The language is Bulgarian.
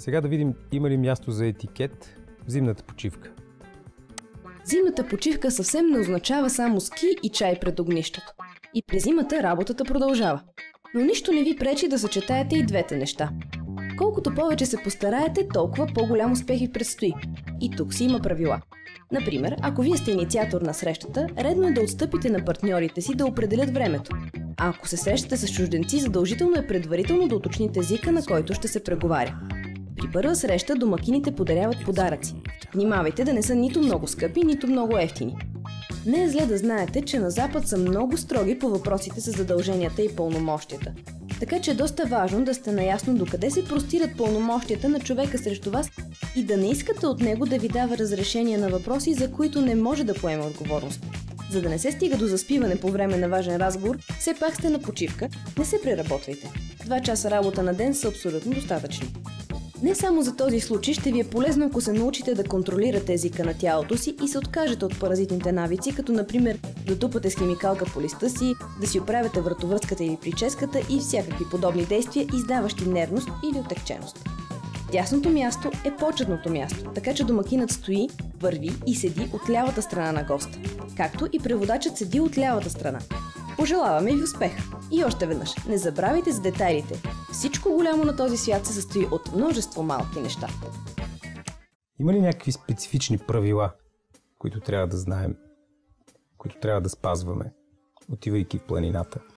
Сега да видим има ли място за етикет в зимната почивка. Зимната почивка съвсем не означава само ски и чай пред огнището. И през зимата работата продължава. Но нищо не ви пречи да съчетаете и двете неща. Колкото повече се постараете, толкова по-голям успех ви предстои. И тук си има правила. Например, ако вие сте инициатор на срещата, редно е да отстъпите на партньорите си да определят времето. А ако се срещате с чужденци, задължително е предварително да уточните езика, на който ще се преговаря. При първа среща домакините подаряват подаръци. Внимавайте да не са нито много скъпи, нито много евтини. Не е зле да знаете, че на Запад са много строги по въпросите с задълженията и пълномощията. Така че е доста важно да сте наясно докъде се простират пълномощията на човека срещу вас и да не искате от него да ви дава разрешение на въпроси, за които не може да поеме отговорност. За да не се стига до заспиване по време на важен разговор, все пак сте на почивка, не се преработвайте. 2 часа работа на ден са абсолютно достатъчни. Не само за този случай ще ви е полезно, ако се научите да контролирате езика на тялото си и се откажете от паразитните навици, като например да тупате с химикалка по листа си, да си оправяте вратовръзката или прическата и всякакви подобни действия, издаващи нервност или отекченост. Тясното място е почетното място, така че домакинът стои, върви и седи от лявата страна на госта, както и преводачът седи от лявата страна. Пожелаваме ви успех! И още веднъж, не забравяйте за детайлите. Всичко голямо на този свят се състои от множество малки неща. Има ли някакви специфични правила, които трябва да знаем, които трябва да спазваме, отивайки в планината?